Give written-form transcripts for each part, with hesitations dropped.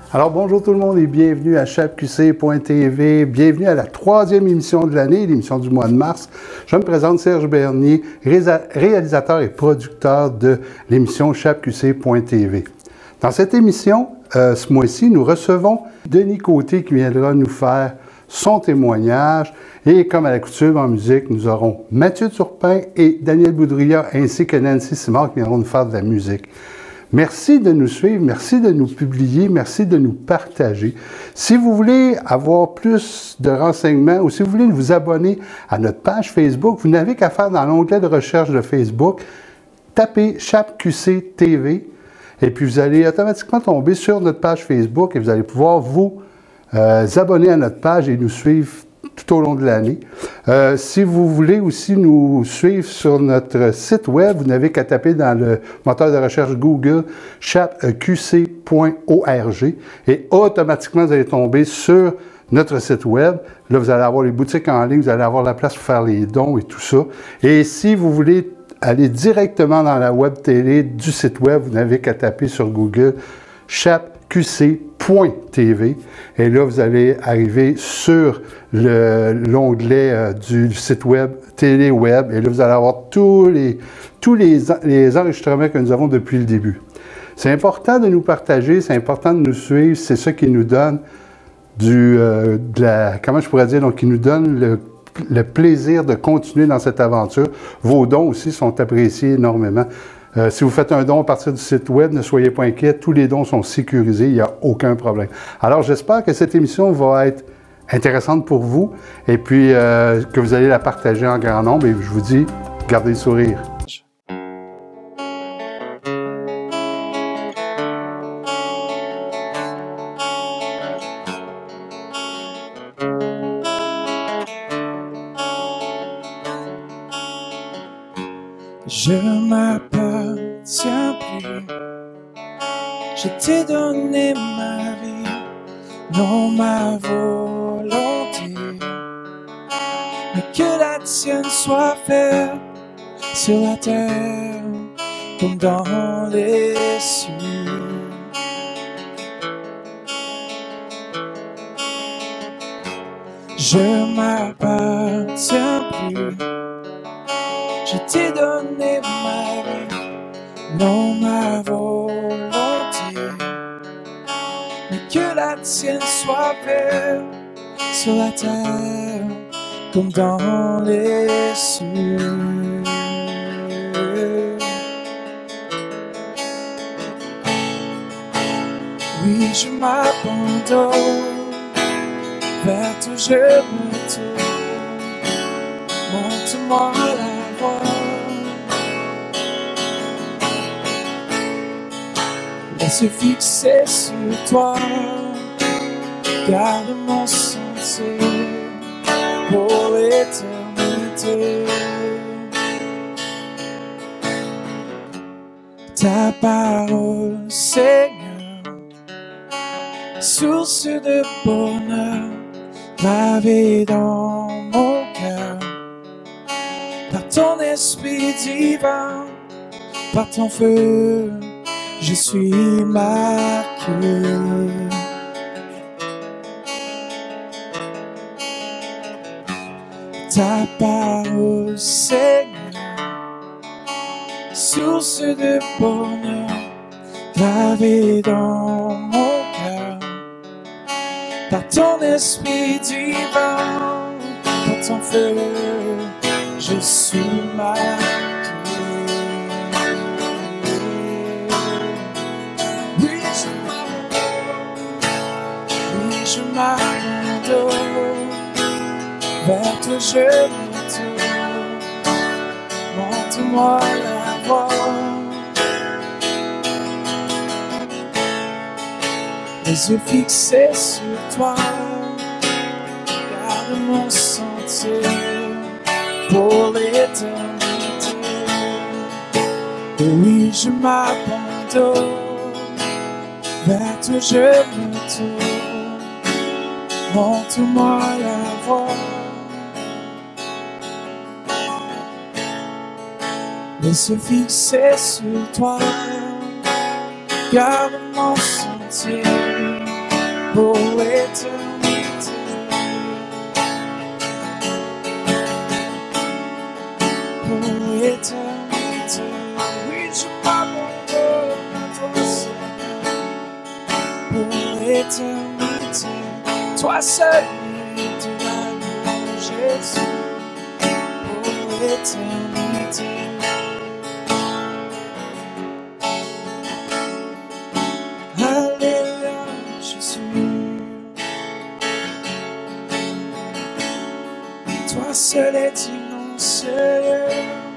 Alors bonjour tout le monde et bienvenue à chapqc.tv, bienvenue à la 3e émission de l'année, l'émission du mois de mars. Je me présente Serge Bernier, réalisateur et producteur de l'émission chapqc.tv. Dans cette émission, ce mois-ci, nous recevons Denis Côté qui viendra nous faire son témoignage. Et comme à la coutume en musique, nous aurons Mathieu Turpin et Daniel Boudria ainsi que Nancy Simard qui viendront nous faire de la musique. Merci de nous suivre, merci de nous publier, merci de nous partager. Si vous voulez avoir plus de renseignements ou si vous voulez vous abonner à notre page Facebook, vous n'avez qu'à faire dans l'onglet de recherche de Facebook, tapez ChapQC TV et puis vous allez automatiquement tomber sur notre page Facebook et vous allez pouvoir vous abonner à notre page et nous suivre tout au long de l'année. Si vous voulez aussi nous suivre sur notre site web, vous n'avez qu'à taper dans le moteur de recherche Google chapqc.org et automatiquement vous allez tomber sur notre site web. Là, vous allez avoir les boutiques en ligne, vous allez avoir la place pour faire les dons et tout ça. Et si vous voulez aller directement dans la web télé du site web, vous n'avez qu'à taper sur Google chapqc.tv et là, vous allez arriver sur l'onglet du site web, télé web, et là, vous allez avoir tous les enregistrements que nous avons depuis le début. C'est important de nous partager, c'est important de nous suivre, c'est ça qui nous donne comment je pourrais dire, donc qui nous donne le plaisir de continuer dans cette aventure. Vos dons aussi sont appréciés énormément. Si vous faites un don à partir du site web, ne soyez pas inquiets, tous les dons sont sécurisés, il n'y a aucun problème. Alors, j'espère que cette émission va être intéressante pour vous et puis que vous allez la partager en grand nombre et je vous dis, gardez le sourire. Je m'appartiens plus, je t'ai donné ma vie, non ma volonté, mais que la tienne soit faite sur la terre comme dans les cieux. Je m'appartiens plus, je t'ai donné ma vie, non ma volonté, mais que la tienne soit faite sur la terre comme dans les cieux. Oui, je m'abandonne, vers toi je me tourne, montre-moi la laisse fixer sur toi, garde mon sentier pour l'éternité. Ta parole, Seigneur, source de bonheur, gravée dans mon cœur, par ton esprit divin, par ton feu, je suis marqué. Ta parole, Seigneur, source de bonheur, gravée dans mon cœur, par ton esprit divin, par ton feu, je suis marqué. Je m'abandonne, vers toi je me tourne, montre-moi la voie. Les yeux fixés sur toi, garde mon sentier pour l'éternité. Et oui, je m'abandonne, vers toi je me tourne, montre-moi la voie. Les yeux fixés sur toi, garde mon sentier pour l'éternité. Pour l'éternité, oui, je m'abandonne à toi seul. Pour l'éternité, toi seul mérites l'amour, Jésus. Pour l'éternité. Alléluia, Jésus. Toi seul es digne, Seigneur.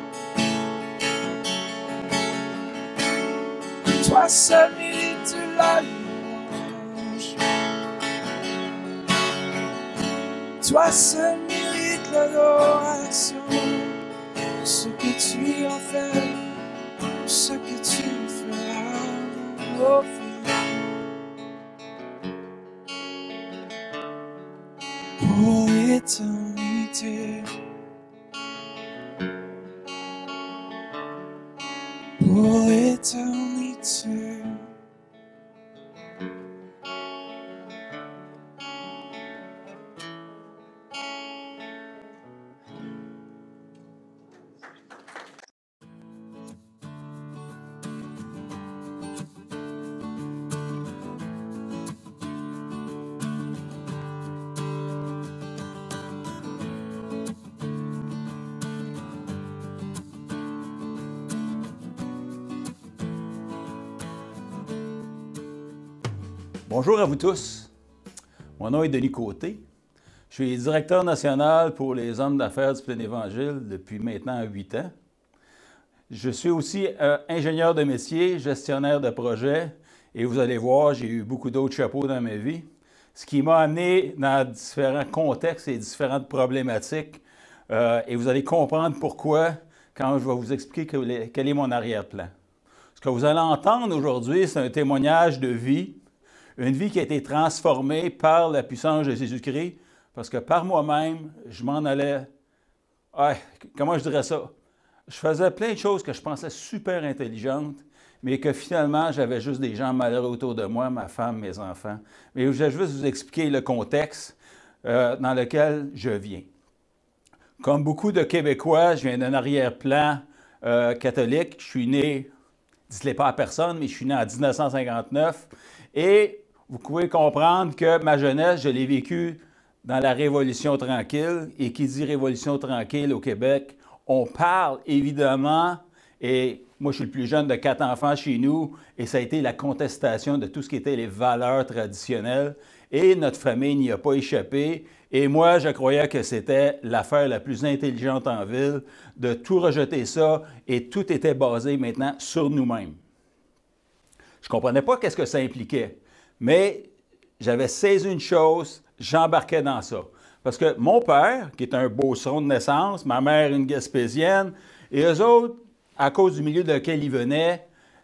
Toi seul mérites la louange. Toi seul mérites l'adoration. Pour ce que tu as fait, pour ce que tu feras dans nos vies. Pour l'éternité. Pour l'éternité. Bonjour à vous tous. Mon nom est Denis Côté. Je suis directeur national pour les hommes d'affaires du Plein Évangile depuis maintenant 8 ans. Je suis aussi ingénieur de métier, gestionnaire de projet, et vous allez voir, j'ai eu beaucoup d'autres chapeaux dans ma vie, ce qui m'a amené dans différents contextes et différentes problématiques, et vous allez comprendre pourquoi quand je vais vous expliquer quel est mon arrière-plan. Ce que vous allez entendre aujourd'hui, c'est un témoignage de vie, une vie qui a été transformée par la puissance de Jésus-Christ, parce que par moi-même, je m'en allais... comment je dirais ça? Je faisais plein de choses que je pensais super intelligentes, mais que finalement, j'avais juste des gens malheureux autour de moi, ma femme, mes enfants. Mais je vais juste vous expliquer le contexte dans lequel je viens. Comme beaucoup de Québécois, je viens d'un arrière-plan catholique. Je suis né, dites-le pas à personne, mais je suis né en 1959. Et vous pouvez comprendre que ma jeunesse, je l'ai vécue dans la Révolution tranquille. Et qui dit Révolution tranquille au Québec, on parle évidemment, et moi je suis le plus jeune de 4 enfants chez nous, et ça a été la contestation de tout ce qui était les valeurs traditionnelles. Et notre famille n'y a pas échappé. Et moi, je croyais que c'était l'affaire la plus intelligente en ville, de tout rejeter ça, et tout était basé maintenant sur nous-mêmes. Je ne comprenais pas qu'est-ce que ça impliquait, mais j'avais saisi une chose, j'embarquais dans ça. Parce que mon père, qui est un Beauceron de naissance, ma mère une Gaspésienne, et eux autres, à cause du milieu dans lequel ils venaient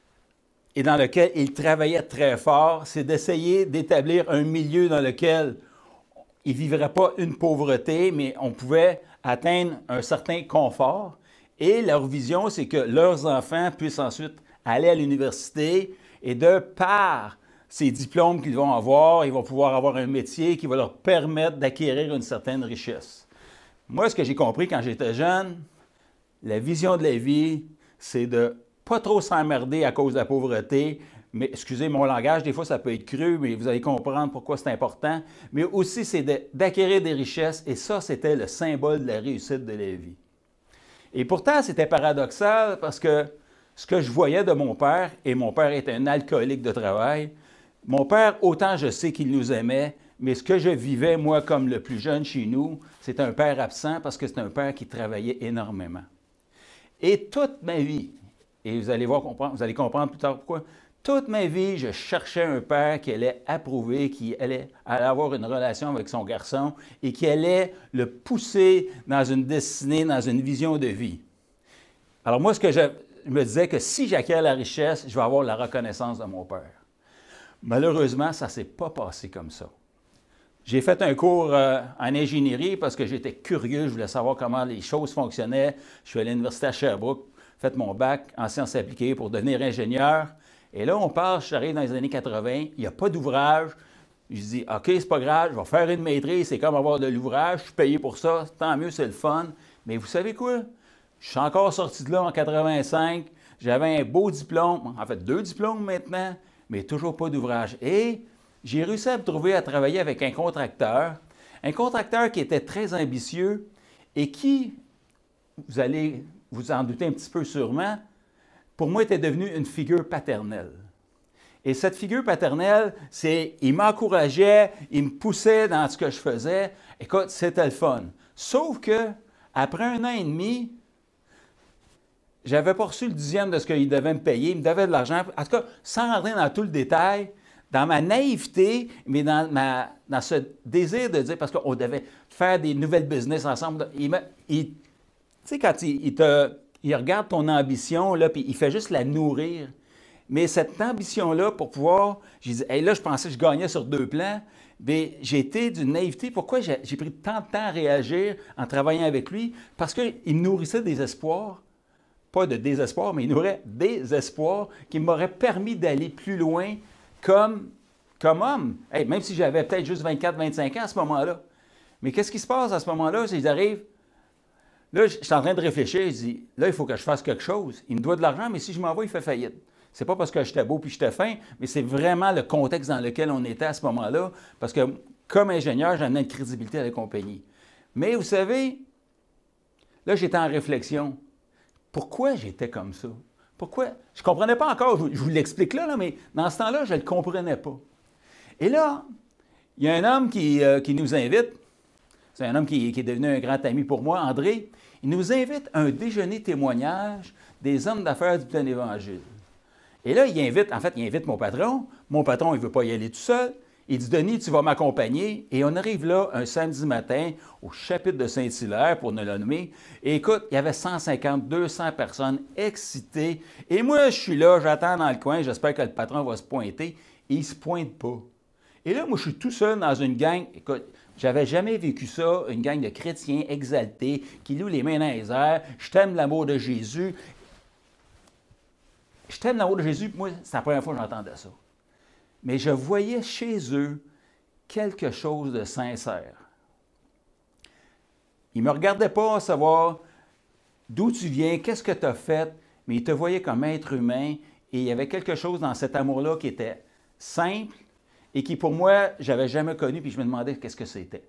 et dans lequel ils travaillaient très fort, c'est d'essayer d'établir un milieu dans lequel ils ne vivraient pas une pauvreté, mais on pouvait atteindre un certain confort. Et leur vision, c'est que leurs enfants puissent ensuite aller à l'université et de par ces diplômes qu'ils vont avoir, ils vont pouvoir avoir un métier qui va leur permettre d'acquérir une certaine richesse. Moi, ce que j'ai compris quand j'étais jeune, la vision de la vie, c'est de ne pas trop s'emmerder à cause de la pauvreté, mais excusez mon langage, des fois ça peut être cru, mais vous allez comprendre pourquoi c'est important, mais aussi c'est d'acquérir des richesses, et ça, c'était le symbole de la réussite de la vie. Et pourtant, c'était paradoxal parce que ce que je voyais de mon père, et mon père était un alcoolique de travail, mon père, autant je sais qu'il nous aimait, mais ce que je vivais, moi, comme le plus jeune chez nous, c'est un père absent parce que c'est un père qui travaillait énormément. Et toute ma vie, et vous allez comprendre plus tard pourquoi, toute ma vie, je cherchais un père qui allait approuver, qui allait avoir une relation avec son garçon et qui allait le pousser dans une destinée, dans une vision de vie. Alors moi, ce que je me disais que si j'acquiers la richesse, je vais avoir la reconnaissance de mon père. Malheureusement, ça ne s'est pas passé comme ça. J'ai fait un cours en ingénierie parce que j'étais curieux, je voulais savoir comment les choses fonctionnaient. Je suis allé à l'université à Sherbrooke, fait mon bac en sciences appliquées pour devenir ingénieur. Et là, j'arrive dans les années 80, il n'y a pas d'ouvrage. Je dis, OK, c'est pas grave, je vais faire une maîtrise, c'est comme avoir de l'ouvrage, je suis payé pour ça, tant mieux, c'est le fun. Mais vous savez quoi? Je suis encore sorti de là en 85, j'avais un beau diplôme, en fait 2 diplômes maintenant, mais toujours pas d'ouvrage. Et j'ai réussi à me trouver à travailler avec un contracteur qui était très ambitieux et qui, vous allez vous en douter un petit peu sûrement, pour moi était devenu une figure paternelle. Et cette figure paternelle, il m'encourageait, il me poussait dans ce que je faisais. Écoute, c'était le fun. Sauf que, après 1 an et demi, j'avais pas reçu le 10e de ce qu'il devait me payer. Il me devait de l'argent. En tout cas, sans rentrer dans tout le détail, dans ma naïveté, mais dans ce désir de dire, parce qu'on devait faire des nouvelles business ensemble, tu sais, quand il regarde ton ambition, là, puis il fait juste la nourrir. Mais cette ambition-là, pour pouvoir, j'ai dit, hey, là, je pensais que je gagnais sur 2 plans, mais j'ai été d'une naïveté. Pourquoi j'ai pris tant de temps à réagir en travaillant avec lui? Parce qu'il me nourrissait des espoirs, pas de désespoir, mais il nourrait des espoirs qui m'auraient permis d'aller plus loin comme homme. Hey, même si j'avais peut-être juste 24-25 ans à ce moment-là. Mais qu'est-ce qui se passe à ce moment-là? C'est qu'ils arrivent. Là, je suis en train de réfléchir, je dis, là, il faut que je fasse quelque chose. Il me doit de l'argent, mais si je m'en vais, il fait faillite. C'est pas parce que j'étais beau puis j'étais fin, mais c'est vraiment le contexte dans lequel on était à ce moment-là, parce que comme ingénieur, j'en ai une crédibilité à la compagnie. Mais vous savez, là, j'étais en réflexion. Pourquoi j'étais comme ça? Pourquoi? Je ne comprenais pas encore, je vous l'explique là, mais dans ce temps-là, je ne le comprenais pas. Et là, il y a un homme qui nous invite, c'est un homme qui est devenu un grand ami pour moi, André, il nous invite à un déjeuner témoignage des hommes d'affaires du plein évangile. Et là, il invite mon patron. Mon patron, il ne veut pas y aller tout seul. Il dit, Denis, tu vas m'accompagner. Et on arrive là un samedi matin au chapitre de Saint-Hilaire, pour ne le nommer. Et écoute, il y avait 150, 200 personnes excitées. Et moi, je suis là, j'attends dans le coin, j'espère que le patron va se pointer. Et il ne se pointe pas. Et là, moi, je suis tout seul dans une gang. Écoute, j'avais jamais vécu ça, une gang de chrétiens exaltés qui louent les mains dans les airs. Je t'aime l'amour de Jésus. Je t'aime l'amour de Jésus, moi, c'est la première fois que j'entendais ça. Mais je voyais chez eux quelque chose de sincère. Ils ne me regardaient pas à savoir d'où tu viens, qu'est-ce que tu as fait, mais ils te voyaient comme être humain et il y avait quelque chose dans cet amour-là qui était simple et qui, pour moi, je n'avais jamais connu, puis je me demandais qu'est-ce que c'était.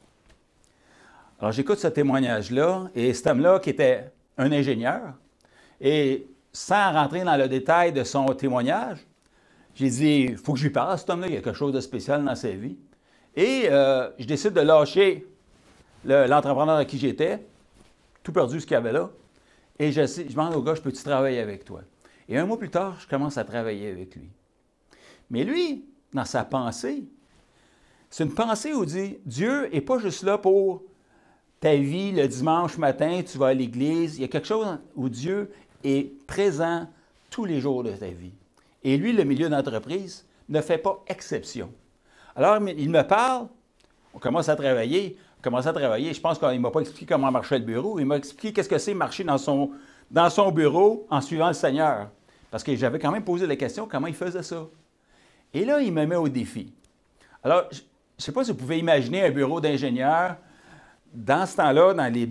Alors, j'écoute ce témoignage-là et cet homme-là, qui était un ingénieur, et sans rentrer dans le détail de son témoignage, j'ai dit, il faut que je lui parle à cet homme-là, il y a quelque chose de spécial dans sa vie. Et je décide de lâcher l'entrepreneur à qui j'étais, tout perdu ce qu'il y avait là, et je demande au gars, je peux-tu travailler avec toi? Et 1 mois plus tard, je commence à travailler avec lui. Mais lui, dans sa pensée, c'est une pensée où il dit, Dieu n'est pas juste là pour ta vie le dimanche matin, tu vas à l'église. Il y a quelque chose où Dieu est présent tous les jours de ta vie. Et lui, le milieu d'entreprise, ne fait pas exception. Alors, il me parle, on commence à travailler. Je pense qu'il ne m'a pas expliqué comment marchait le bureau. Il m'a expliqué qu'est-ce que c'est marcher dans son bureau en suivant le Seigneur. Parce que j'avais quand même posé la question comment il faisait ça. Et là, il me met au défi. Alors, je ne sais pas si vous pouvez imaginer un bureau d'ingénieur. Dans ce temps-là, dans les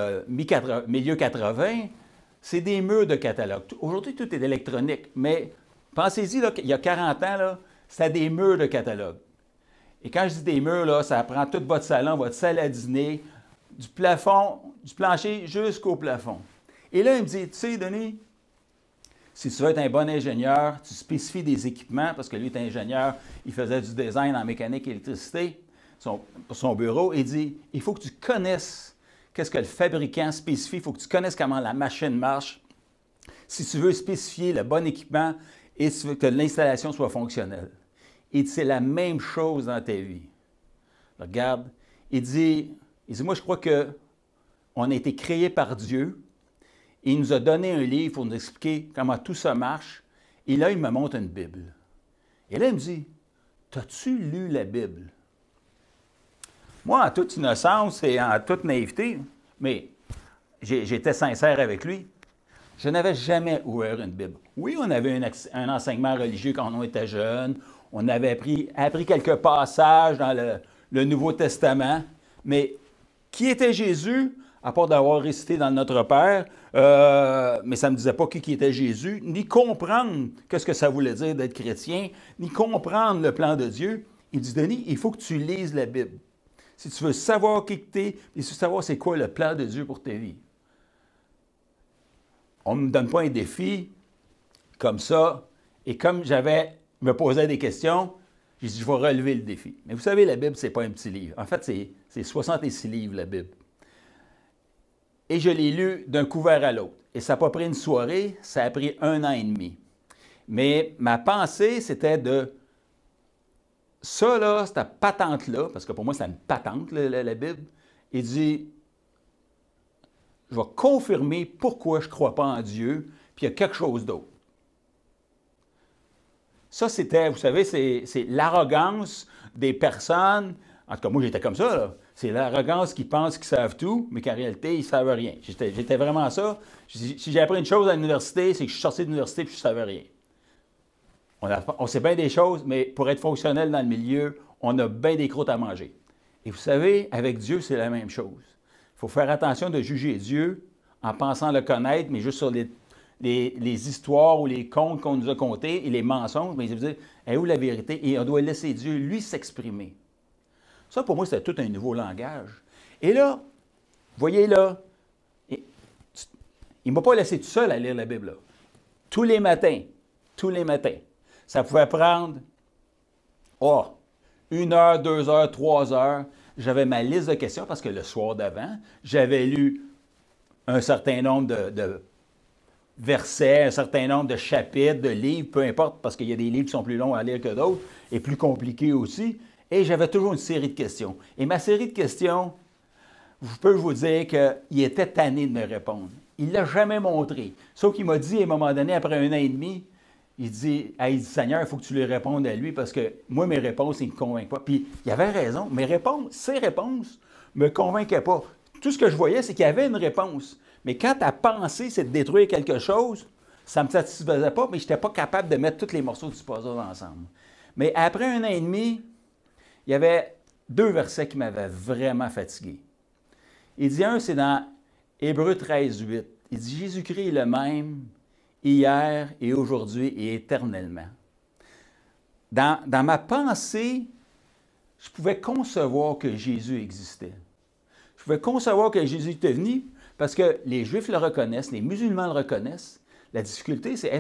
milieu 80, c'est des murs de catalogue. Aujourd'hui, tout est électronique, mais pensez-y, là, il y a 40 ans, là, c'était des murs de catalogue. Et quand je dis des murs, là, ça prend tout votre salon, votre salle à dîner, du plafond, du plancher jusqu'au plafond. Et là, il me dit, tu sais, Denis, si tu veux être un bon ingénieur, tu spécifies des équipements, parce que lui est ingénieur, il faisait du design en mécanique et électricité pour son bureau, et il dit, il faut que tu connaisses qu'est-ce que le fabricant spécifie, il faut que tu connaisses comment la machine marche, si tu veux spécifier le bon équipement et si tu veux que l'installation soit fonctionnelle. Et c'est la même chose dans ta vie. Regarde, il dit, moi, je crois qu'on a été créé par Dieu. Et il nous a donné un livre pour nous expliquer comment tout ça marche. Et là, il me montre une Bible. Et là, il me dit, t'as-tu lu la Bible? Moi, en toute innocence et en toute naïveté, mais j'étais sincère avec lui. Je n'avais jamais ouvert une Bible. Oui, on avait un enseignement religieux quand on était jeune. On avait appris quelques passages dans le Nouveau Testament. Mais qui était Jésus, à part d'avoir récité dans le Notre Père, mais ça ne me disait pas qui était Jésus, ni comprendre qu'est-ce que ça voulait dire d'être chrétien, ni comprendre le plan de Dieu. Il dit, Denis, il faut que tu lises la Bible. Si tu veux savoir qui tu es, et si tu veux savoir c'est quoi le plan de Dieu pour ta vie. On ne me donne pas un défi comme ça, et comme me posais des questions, j'ai dit, je vais relever le défi. Mais vous savez, la Bible, ce n'est pas un petit livre. En fait, c'est 66 livres, la Bible. Et je l'ai lu d'un couvert à l'autre. Et ça n'a pas pris une soirée, ça a pris 1 an et demi. Mais ma pensée, c'était de... Ça, là, cette patente-là, parce que pour moi, c'est une patente, la Bible, il dit, je vais confirmer pourquoi je ne crois pas en Dieu, puis il y a quelque chose d'autre. Ça, c'était, vous savez, c'est l'arrogance des personnes. En tout cas, moi, j'étais comme ça, là. C'est l'arrogance qui pense qu'ils savent tout, mais qu'en réalité, ils ne savent rien. J'étais vraiment ça. Si j'ai appris une chose à l'université, c'est que je suis sorti de l'université et je ne savais rien. On sait bien des choses, mais pour être fonctionnel dans le milieu, on a bien des croûtes à manger. Et vous savez, avec Dieu, c'est la même chose. Il faut faire attention de juger Dieu en pensant le connaître, mais juste sur les histoires ou les contes qu'on nous a contés et les mensonges. Mais il veut dire, est où la vérité? Et on doit laisser Dieu, lui, s'exprimer. Ça, pour moi, c'était tout un nouveau langage. Et là, voyez là, il ne m'a pas laissé tout seul à lire la Bible. Là. Tous les matins, ça pouvait prendre 1 heure, 2 heures, 3 heures. J'avais ma liste de questions parce que le soir d'avant, j'avais lu un certain nombre de versets, un certain nombre de chapitres, de livres, peu importe, parce qu'il y a des livres qui sont plus longs à lire que d'autres et plus compliqués aussi. Et j'avais toujours une série de questions. Et ma série de questions, je peux vous dire qu'il était tanné de me répondre. Il ne l'a jamais montré. Sauf qu'il m'a dit à un moment donné, après 1 an et demi, il dit, Seigneur, il faut que tu lui répondes à lui parce que moi, mes réponses, il ne me convainc pas. Puis il avait raison. Ses réponses ne me convainquaient pas. Tout ce que je voyais, c'est qu'il y avait une réponse. Mais quand ta pensée, c'est de détruire quelque chose, ça ne me satisfaisait pas, mais je n'étais pas capable de mettre tous les morceaux du puzzle ensemble. Mais après 1 an et demi, il y avait 2 versets qui m'avaient vraiment fatigué. Il dit un, c'est dans Hébreux 13, 8. Il dit, Jésus-Christ est le même hier et aujourd'hui et éternellement. Dans ma pensée, je pouvais concevoir que Jésus existait. Je pouvais concevoir que Jésus était venu parce que les Juifs le reconnaissent, les musulmans le reconnaissent. La difficulté, c'est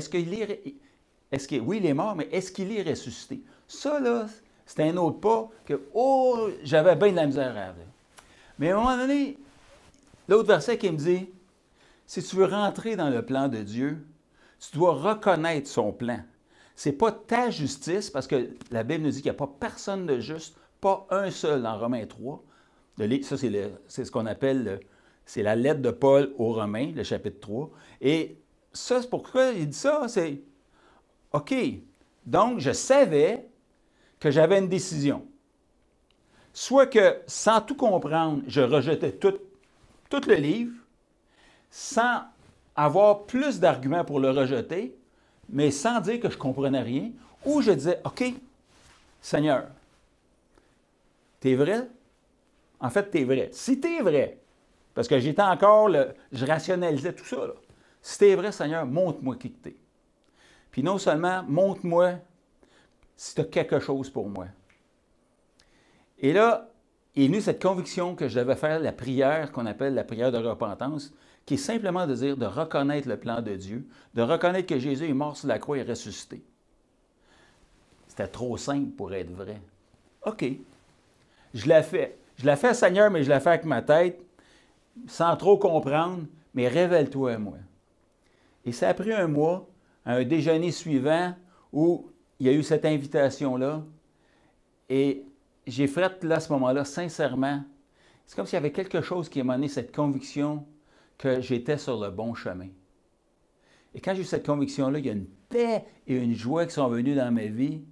oui, il est mort, mais est-ce qu'il est ressuscité? Ça, là, c'était un autre pas que, j'avais bien de la misère à dire. Mais à un moment donné, l'autre verset qui me dit, si tu veux rentrer dans le plan de Dieu, tu dois reconnaître son plan. Ce n'est pas ta justice, parce que la Bible nous dit qu'il n'y a pas personne de juste, pas un seul dans Romains 3. Ça, c'est ce qu'on appelle, c'est la lettre de Paul aux Romains, le chapitre 3. Et ça, c'est pourquoi il dit ça, c'est, OK, donc je savais que j'avais une décision. Soit que, sans tout comprendre, je rejetais tout le livre, sans avoir plus d'arguments pour le rejeter, mais sans dire que je ne comprenais rien, ou je disais, OK, Seigneur, t'es vrai? En fait, t'es vrai. Si t'es vrai, parce que j'étais encore, je rationalisais tout ça, là. Si t'es vrai, Seigneur, montre-moi qui t'es. Puis non seulement, montre-moi si tu as quelque chose pour moi. Et là, est venue cette conviction que je devais faire la prière qu'on appelle la prière de repentance, qui est simplement de dire, de reconnaître le plan de Dieu, de reconnaître que Jésus est mort sur la croix et ressuscité. C'était trop simple pour être vrai. OK. Je l'ai fait. Je l'ai fait, Seigneur, mais je l'ai fait avec ma tête, sans trop comprendre, mais révèle-toi à moi. Et ça a pris 1 mois, à un déjeuner suivant, où il y a eu cette invitation-là, et j'ai fait, là, à ce moment-là, sincèrement, c'est comme s'il y avait quelque chose qui m'a donné cette conviction que j'étais sur le bon chemin. Et quand j'ai eu cette conviction-là, il y a une paix et une joie qui sont venues dans ma vie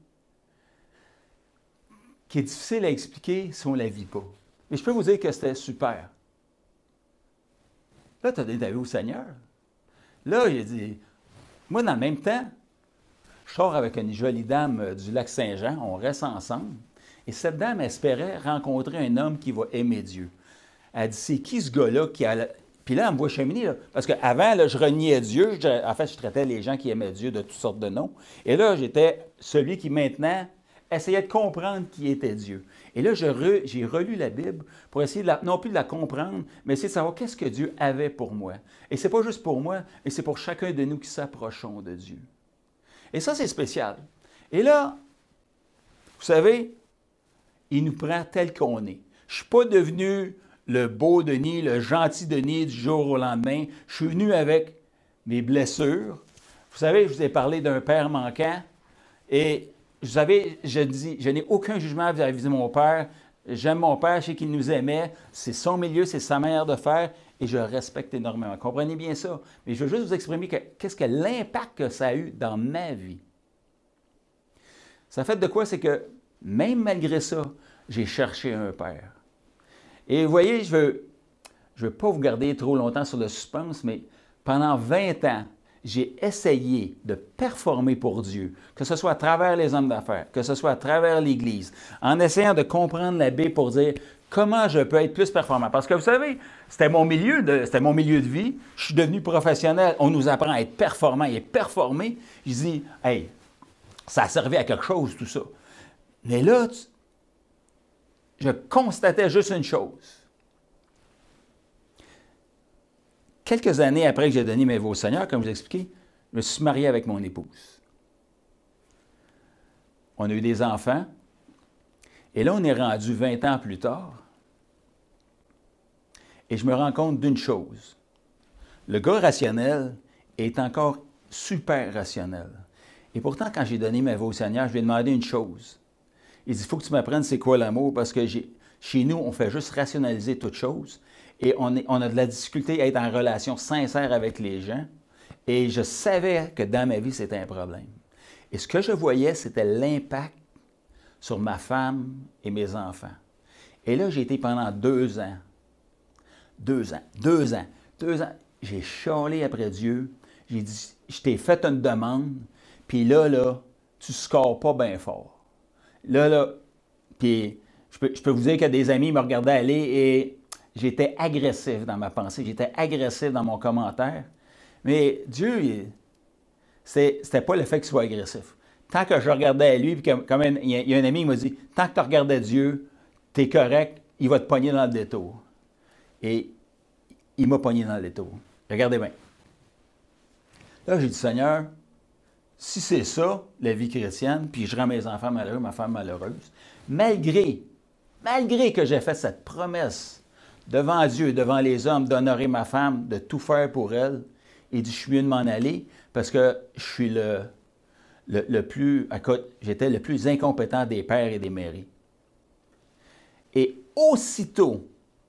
qui est difficile à expliquer si on ne la vit pas. Mais je peux vous dire que c'était super. Là, tu as donné ta vie au Seigneur. Là, il a dit, moi, dans le même temps, je sors avec une jolie dame du lac Saint-Jean, on reste ensemble, et cette dame espérait rencontrer un homme qui va aimer Dieu. Elle dit, c'est qui ce gars-là qui a... Puis là, elle me voit cheminer, là, parce qu'avant, je reniais Dieu, en fait, je traitais les gens qui aimaient Dieu de toutes sortes de noms, et là, j'étais celui qui, maintenant, essayait de comprendre qui était Dieu. Et là, j'ai relu la Bible pour essayer, non plus de la comprendre, mais essayer de savoir qu'est-ce que Dieu avait pour moi. Et c'est pas juste pour moi, mais c'est pour chacun de nous qui s'approchons de Dieu. Et ça, c'est spécial. Et là, vous savez, il nous prend tel qu'on est. Je ne suis pas devenu le beau Denis, le gentil Denis du jour au lendemain. Je suis venu avec mes blessures. Vous savez, je vous ai parlé d'un père manquant. Et vous savez, je dis, je n'ai aucun jugement vis-à-vis de mon père. J'aime mon père, je sais qu'il nous aimait. C'est son milieu, c'est sa manière de faire. Et je le respecte énormément. Comprenez bien ça. Mais je veux juste vous exprimer qu'est-ce que l'impact que ça a eu dans ma vie. Ça fait de quoi? C'est que même malgré ça, j'ai cherché un père. Et vous voyez, je veux pas vous garder trop longtemps sur le suspense, mais pendant 20 ans, j'ai essayé de performer pour Dieu, que ce soit à travers les hommes d'affaires, que ce soit à travers l'Église, en essayant de comprendre la Bible pour dire comment je peux être plus performant. Parce que vous savez, c'était mon milieu de vie. Je suis devenu professionnel. On nous apprend à être performant et performer. Je dis, hey, ça a servi à quelque chose, tout ça. Mais là, je constatais juste une chose. Quelques années après que j'ai donné ma vie au Seigneur, comme je vous ai expliqué, je me suis marié avec mon épouse. On a eu des enfants. Et là, on est rendu 20 ans plus tard. Et je me rends compte d'une chose. Le gars rationnel est encore super rationnel. Et pourtant, quand j'ai donné ma vie au Seigneur, je lui ai demandé une chose. Il dit, il faut que tu m'apprennes c'est quoi l'amour, parce que chez nous, on fait juste rationaliser toute chose. Et on a de la difficulté à être en relation sincère avec les gens. Et je savais que dans ma vie, c'était un problème. Et ce que je voyais, c'était l'impact sur ma femme et mes enfants. Et là, j'ai été pendant 2 ans. 2 ans. 2 ans. 2 ans. J'ai chialé après Dieu. J'ai dit, je t'ai fait une demande, puis là, tu ne scores pas bien fort. Là, puis je peux vous dire que des amis me regardaient aller et j'étais agressif dans ma pensée, j'étais agressif dans mon commentaire. Mais Dieu, c'était pas le fait qu'il soit agressif. Tant que je regardais à lui, puis comme il y a un ami qui m'a dit, tant que tu regardais Dieu, tu es correct, il va te pogner dans le détour. Et il m'a pogné dans le détour. Regardez bien. Là, j'ai dit, Seigneur, si c'est ça, la vie chrétienne, puis je rends mes enfants malheureux, ma femme malheureuse, malgré que j'ai fait cette promesse devant Dieu, devant les hommes, d'honorer ma femme, de tout faire pour elle, il dit, je suis mieux de m'en aller parce que je suis j'étais le plus incompétent des pères et des mairies. Et aussitôt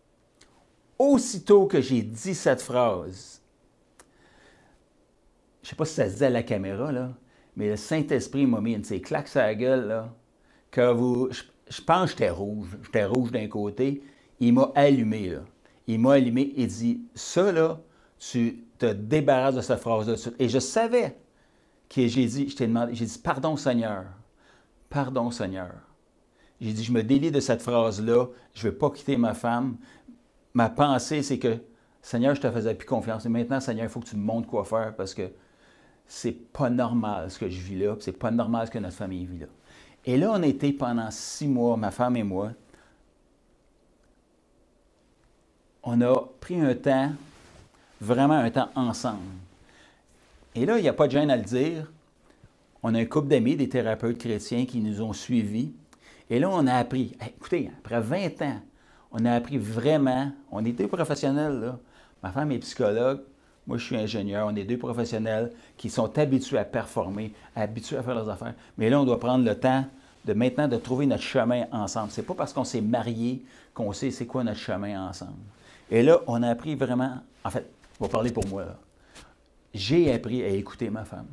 que j'ai dit cette phrase, je ne sais pas si ça se dit à la caméra, là, mais le Saint-Esprit m'a mis une de ces claques sur la gueule, là, je pense que j'étais rouge. J'étais rouge d'un côté. Il m'a allumé, là. Il m'a allumé et dit, ça, là, tu te débarrasses de cette phrase-là. Et je savais que j'ai dit, pardon Seigneur. Pardon Seigneur. J'ai dit, je me délie de cette phrase-là. Je ne veux pas quitter ma femme. Ma pensée, c'est que, Seigneur, je te faisais plus confiance. Et maintenant, Seigneur, il faut que tu me montres quoi faire parce que c'est pas normal ce que je vis là. C'est pas normal ce que notre famille vit là. Et là, on était pendant 6 mois, ma femme et moi. On a pris un temps, vraiment un temps ensemble. Et là, il n'y a pas de gêne à le dire. On a un couple d'amis, des thérapeutes chrétiens qui nous ont suivis. Et là, on a appris, écoutez, après 20 ans, on a appris vraiment, on est 2 professionnels, là. Ma femme est psychologue, moi je suis ingénieur, on est 2 professionnels qui sont habitués à performer, habitués à faire leurs affaires. Mais là, on doit prendre le temps de maintenant de trouver notre chemin ensemble. C'est pas parce qu'on s'est mariés qu'on sait c'est quoi notre chemin ensemble. Et là, on a appris vraiment, en fait, je vais parler pour moi, là. J'ai appris à écouter ma femme.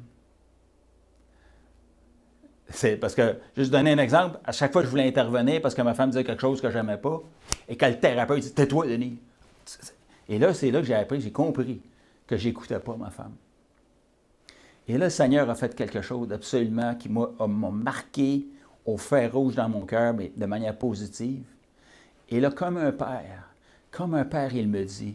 C'est parce que, juste donner un exemple, à chaque fois que je voulais intervenir parce que ma femme disait quelque chose que je n'aimais pas, et quand le thérapeute dit « Tais-toi, Denis », et là, c'est là que j'ai appris, j'ai compris que je n'écoutais pas ma femme. Et là, le Seigneur a fait quelque chose absolument qui m'a marqué au fer rouge dans mon cœur, mais de manière positive. Et là, comme un père, il me dit,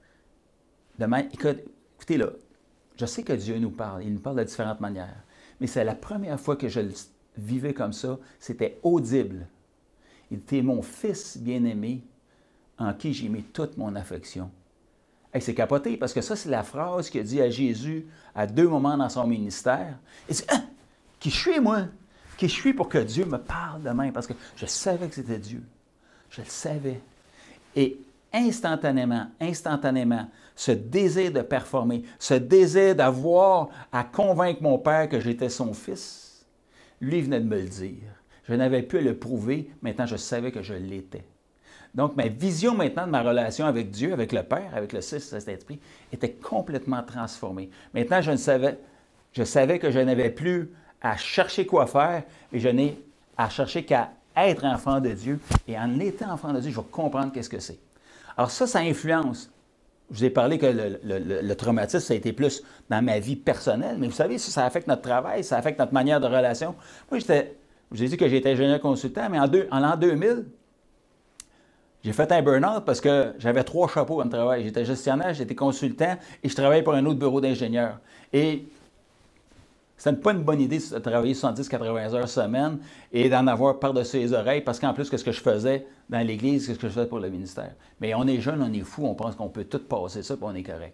écoutez là, je sais que Dieu nous parle, il nous parle de différentes manières, mais c'est la première fois que je le vivais comme ça, c'était audible. Il était mon fils bien-aimé en qui j'ai mis toute mon affection. Hey, c'est capoté, parce que ça, c'est la phrase qu'il a dit à Jésus à 2 moments dans son ministère. Il dit, ah, qui je suis, moi? Qui je suis pour que Dieu me parle demain? Parce que je savais que c'était Dieu. Je le savais. Et instantanément, ce désir de performer, ce désir d'avoir à convaincre mon père que j'étais son fils, lui venait de me le dire. Je n'avais plus à le prouver, maintenant je savais que je l'étais. Donc, ma vision maintenant de ma relation avec Dieu, avec le Père, avec le Fils, le Saint-Esprit, était complètement transformée. Maintenant, je savais que je n'avais plus à chercher quoi faire, mais je n'ai à chercher qu'à être enfant de Dieu. Et en étant enfant de Dieu, je vais comprendre qu'est-ce que c'est. Alors ça influence. Je vous ai parlé que le traumatisme, ça a été plus dans ma vie personnelle, mais vous savez, ça affecte notre travail, ça affecte notre manière de relation. Moi, je vous ai dit que j'étais ingénieur consultant, mais en l'an 2000, j'ai fait un burn-out parce que j'avais 3 chapeaux dans le travail. J'étais gestionnaire, j'étais consultant et je travaillais pour un autre bureau d'ingénieur. Et ce n'est pas une bonne idée de travailler 70-80 heures semaine et d'en avoir par-dessus les oreilles parce qu'en plus, ce que je faisais dans l'Église, c'est ce que je faisais pour le ministère. Mais on est jeune, on est fou, on pense qu'on peut tout passer ça et on est correct.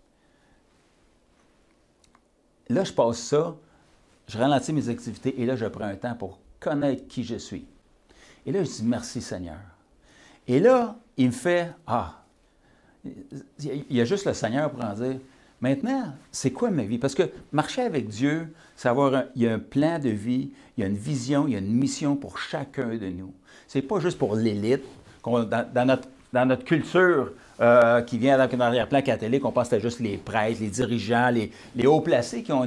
Là, je passe ça, je ralentis mes activités et là, je prends un temps pour connaître qui je suis. Et là, je dis merci Seigneur. Et là, il me fait, il y a juste le Seigneur pour en dire, maintenant, c'est quoi ma vie? Parce que marcher avec Dieu, c'est il y a un plan de vie, il y a une vision, il y a une mission pour chacun de nous. C'est pas juste pour l'élite. Dans notre culture qui vient avec un arrière-plan catholique, on pense que c'est juste les prêtres, les dirigeants, les hauts placés qui ont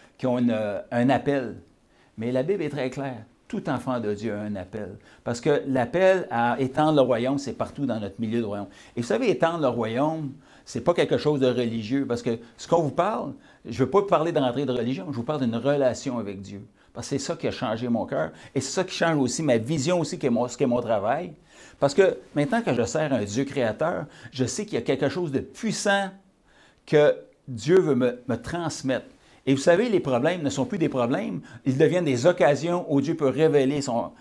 un appel. Mais la Bible est très claire. Tout enfant de Dieu a un appel. Parce que l'appel à étendre le royaume, c'est partout dans notre milieu de royaume. Et vous savez, étendre le royaume, ce n'est pas quelque chose de religieux. Parce que ce qu'on vous parle, je ne veux pas vous parler de rentrer de religion, je vous parle d'une relation avec Dieu. Parce que c'est ça qui a changé mon cœur. Et c'est ça qui change aussi ma vision aussi, ce qu'est mon travail. Parce que maintenant que je sers un Dieu créateur, je sais qu'il y a quelque chose de puissant que Dieu veut me transmettre. Et vous savez, les problèmes ne sont plus des problèmes, ils deviennent des occasions où Dieu peut révéler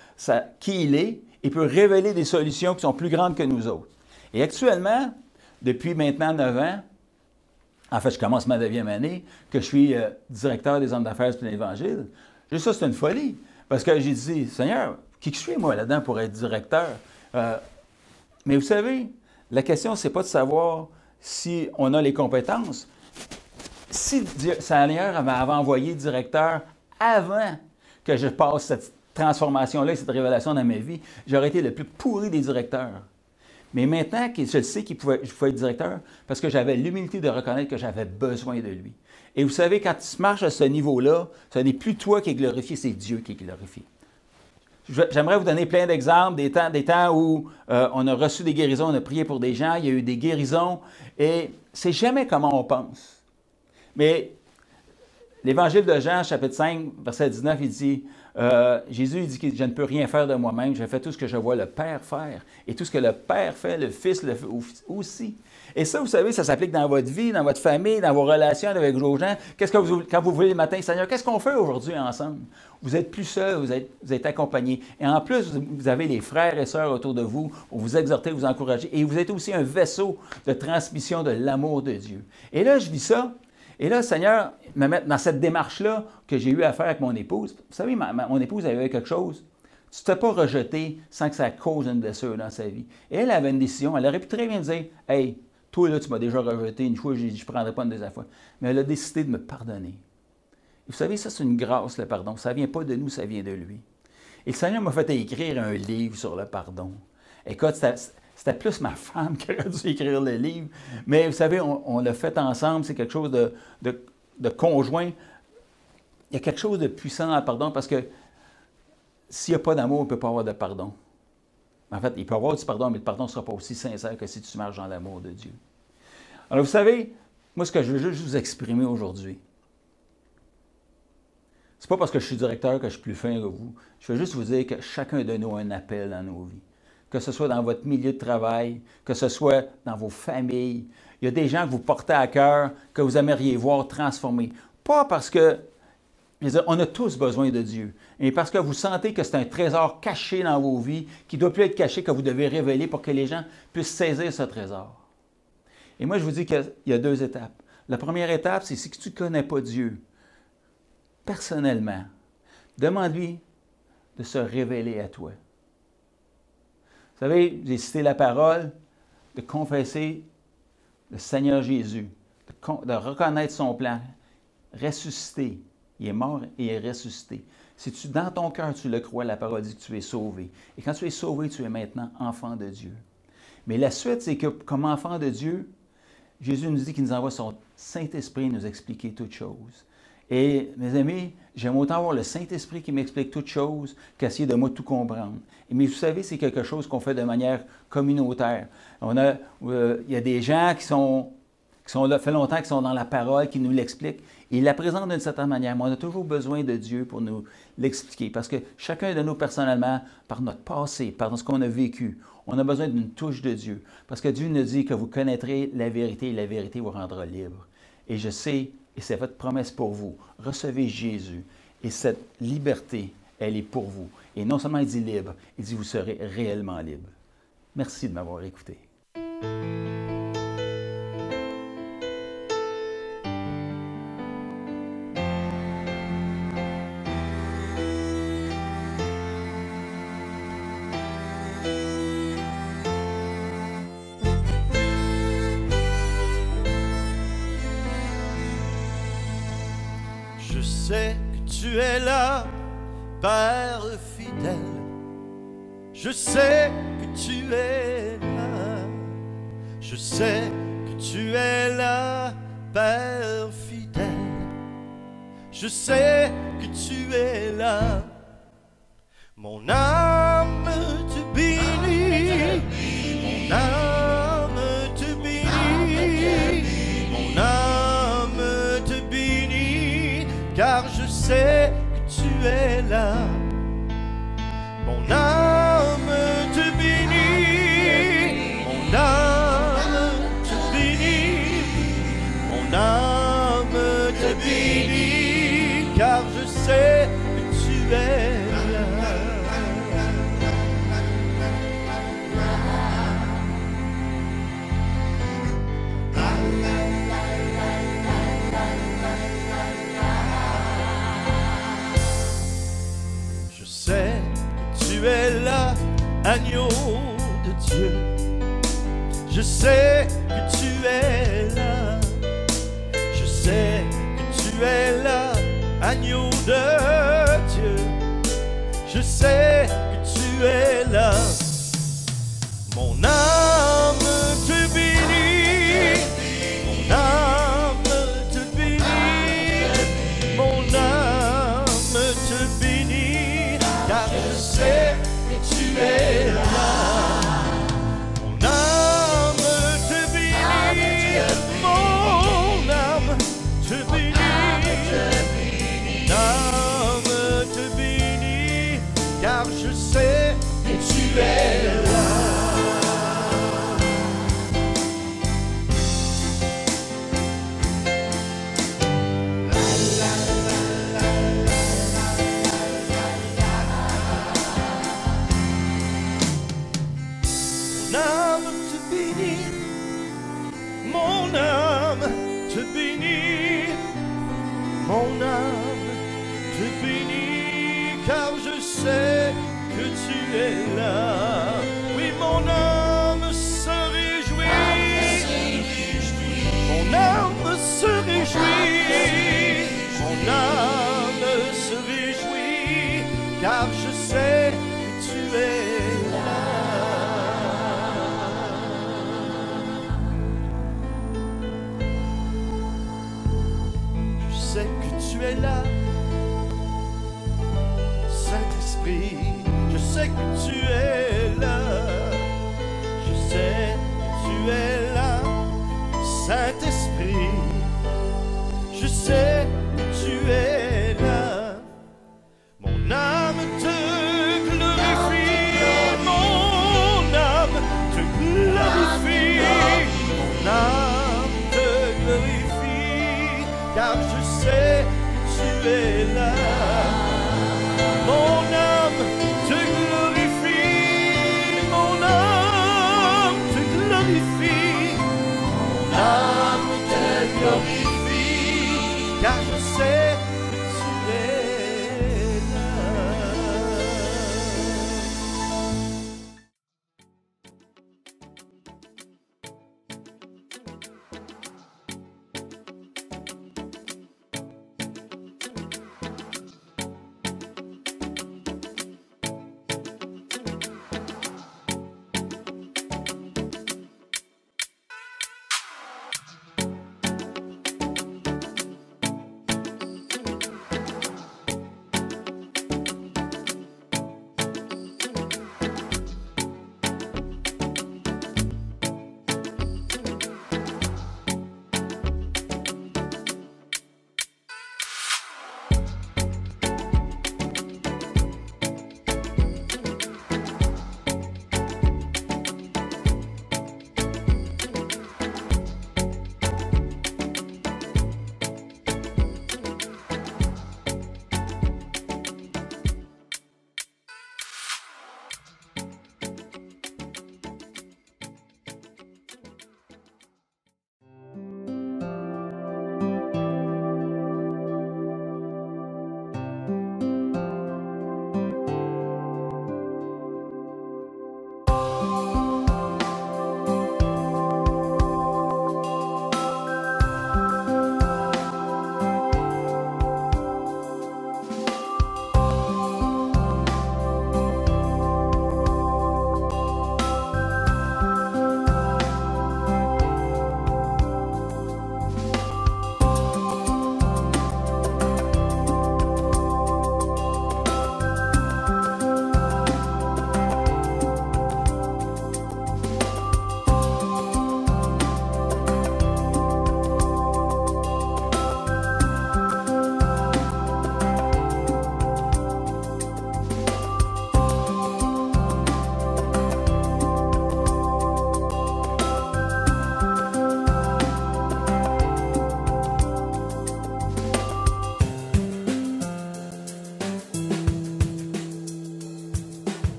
qui il est et peut révéler des solutions qui sont plus grandes que nous autres. Et actuellement, depuis maintenant 9 ans, en fait, je commence ma 9e année, que je suis directeur des hommes d'affaires de l'Évangile, ça, c'est une folie. Parce que j'ai dit, Seigneur, qui je suis, moi, là-dedans, pour être directeur? Mais vous savez, la question, ce n'est pas de savoir si on a les compétences. Si Seigneur m'avait envoyé directeur avant que je passe cette transformation-là, cette révélation dans ma vie, j'aurais été le plus pourri des directeurs. Mais maintenant, je le sais je pouvais être directeur parce que j'avais l'humilité de reconnaître que j'avais besoin de lui. Et vous savez, quand tu marches à ce niveau-là, ce n'est plus toi qui es glorifié, c'est Dieu qui est glorifié. J'aimerais vous donner plein d'exemples, des temps où on a reçu des guérisons, on a prié pour des gens, il y a eu des guérisons, et c'est jamais comment on pense. Mais l'Évangile de Jean, chapitre 5, verset 19, il dit, Jésus il dit que je ne peux rien faire de moi-même, je fais tout ce que je vois le Père faire. Et tout ce que le Père fait, le Fils le fait aussi. Et ça, vous savez, ça s'applique dans votre vie, dans votre famille, dans vos relations avec vos gens. Quand vous voulez le matin, Seigneur, qu'est-ce qu'on fait aujourd'hui ensemble? Vous êtes plus seul, vous êtes accompagnés. Et en plus, vous avez les frères et sœurs autour de vous, où vous exhortez, vous encouragez. Et vous êtes aussi un vaisseau de transmission de l'amour de Dieu. Et là, je vis ça. Et là, le Seigneur me met dans cette démarche-là que j'ai eu à faire avec mon épouse. Vous savez, mon épouse avait quelque chose. Tu ne t'es pas rejeté sans que ça cause une blessure dans sa vie. Et elle avait une décision. Elle aurait pu très bien dire, « Hey, toi, là, tu m'as déjà rejeté une fois, je ne prendrai pas une deuxième fois. » Mais elle a décidé de me pardonner. Et vous savez, ça, c'est une grâce, le pardon. Ça ne vient pas de nous, ça vient de lui. Et le Seigneur m'a fait écrire un livre sur le pardon. Écoute, c'était plus ma femme qui aurait dû écrire le livre. Mais vous savez, on l'a fait ensemble. C'est quelque chose de conjoint. Il y a quelque chose de puissant dans le pardon parce que s'il n'y a pas d'amour, il ne peut pas avoir de pardon. En fait, il peut y avoir du pardon, mais le pardon ne sera pas aussi sincère que si tu marches dans l'amour de Dieu. Alors, vous savez, moi, ce que je veux juste vous exprimer aujourd'hui, C'est pas parce que je suis directeur que je suis plus fin que vous. Je veux juste vous dire que chacun de nous a un appel dans nos vies. Que ce soit dans votre milieu de travail, que ce soit dans vos familles. Il y a des gens que vous portez à cœur, que vous aimeriez voir transformer. Pas parce que, je veux dire, on a tous besoin de Dieu, mais parce que vous sentez que c'est un trésor caché dans vos vies, qui ne doit plus être caché, que vous devez révéler pour que les gens puissent saisir ce trésor. Et moi, je vous dis qu'il y a 2 étapes. La première étape, c'est si tu ne connais pas Dieu, personnellement, demande-lui de se révéler à toi. Vous savez, j'ai cité la parole de confesser le Seigneur Jésus, de reconnaître son plan, ressuscité. Il est mort et il est ressuscité. Si tu, dans ton cœur, tu le crois, la parole dit que tu es sauvé. Et quand tu es sauvé, tu es maintenant enfant de Dieu. Mais la suite, c'est que comme enfant de Dieu, Jésus nous dit qu'il nous envoie son Saint-Esprit nous expliquer toutes choses. Et mes amis, j'aime autant avoir le Saint-Esprit qui m'explique toutes choses qu'essayer de moi tout comprendre. Mais vous savez, c'est quelque chose qu'on fait de manière communautaire. Il y a des gens qui sont là, fait longtemps qu'ils sont dans la parole, qui nous l'expliquent. Ils la présentent d'une certaine manière, mais on a toujours besoin de Dieu pour nous l'expliquer. Parce que chacun de nous, personnellement, par notre passé, par ce qu'on a vécu, on a besoin d'une touche de Dieu. Parce que Dieu nous dit que vous connaîtrez la vérité et la vérité vous rendra libre. Et je sais, et c'est votre promesse pour vous, recevez Jésus. Et cette liberté, elle est pour vous. Et non seulement il dit libre, il dit vous serez réellement libre. Merci de m'avoir écouté. Je sais que tu es là, Père fidèle. Je sais que tu es là. Je sais que tu es là, Père fidèle. Je sais que tu es là. Mon âme te bénit. Mon âme te bénit. Mon âme te bénit. Car je sais que tu es là. Mon âme te bénit. Mon âme te bénit. Mon âme te bénit. Car je sais que tu es là. Je sais que tu es là, agneau de Dieu. Je sais que tu es là. Je sais que tu es là, agneau de Dieu. Je sais que tu es là. Mon âme te bénit. Mon âme te bénit. Mon âme te bénit. Car je sais que tu es là. Mon âme te bénit. Mon âme te bénit. Mon âme te bénit. Car je sais que tu es là. Mon âme te bénit. Mon âme te bénit. Car je sais que tu es là. Oui, mon âme se réjouit. Mon âme se réjouit. Mon âme se réjouit. Car je sais que tu es là. Je sais que tu es là, Saint-Esprit. Je sais que tu es